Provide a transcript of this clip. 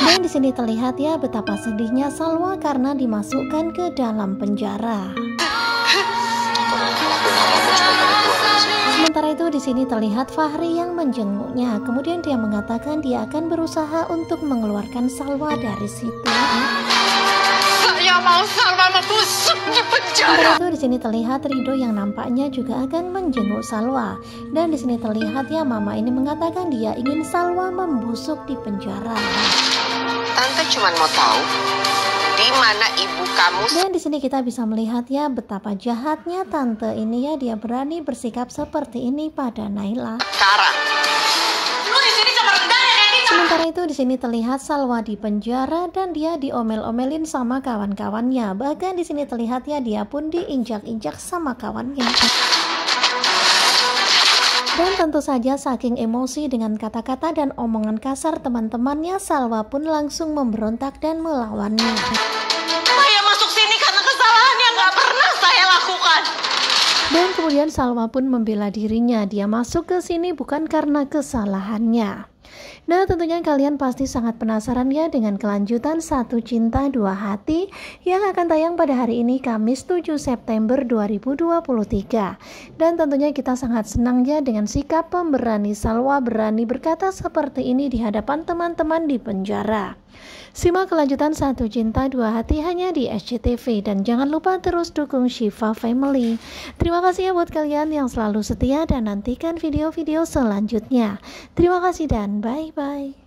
Dan di sini terlihat ya betapa sedihnya Salwa karena dimasukkan ke dalam penjara. Sementara itu di sini terlihat Fahri yang menjenguknya. Kemudian dia mengatakan dia akan berusaha untuk mengeluarkan Salwa dari situ. Saya mau Salwa membusuk di penjara. Sementara itu di sini terlihat Rido yang nampaknya juga akan menjenguk Salwa. Dan di sini terlihat ya mama ini mengatakan dia ingin Salwa membusuk di penjara. Tante cuma mau tahu di mana ibu kamu. Dan di sini kita bisa melihat ya betapa jahatnya tante ini ya, dia berani bersikap seperti ini pada Naila. Sekarang lu di sini sama rendah ya kayak kita. Sementara itu di sini terlihat Salwa di penjara dan dia diomel-omelin sama kawan-kawannya. Bahkan di sini terlihat ya dia pun diinjak-injak sama kawannya. Dan tentu saja saking emosi dengan kata-kata dan omongan kasar teman-temannya, Salwa pun langsung memberontak dan melawannya. Saya masuk sini karena kesalahan yang gak pernah saya lakukan. Dan kemudian Salwa pun membela dirinya, dia masuk ke sini bukan karena kesalahannya. Nah tentunya kalian pasti sangat penasaran ya dengan kelanjutan Satu Cinta Dua Hati yang akan tayang pada hari ini Kamis 7 September 2023. Dan tentunya kita sangat senang ya dengan sikap pemberani Salwa, berani berkata seperti ini di hadapan teman-teman di penjara. Simak kelanjutan Satu Cinta Dua Hati hanya di SCTV dan jangan lupa terus dukung Syifa Family. Terima kasih ya buat kalian yang selalu setia dan nantikan video-video selanjutnya. Terima kasih dan bye-bye.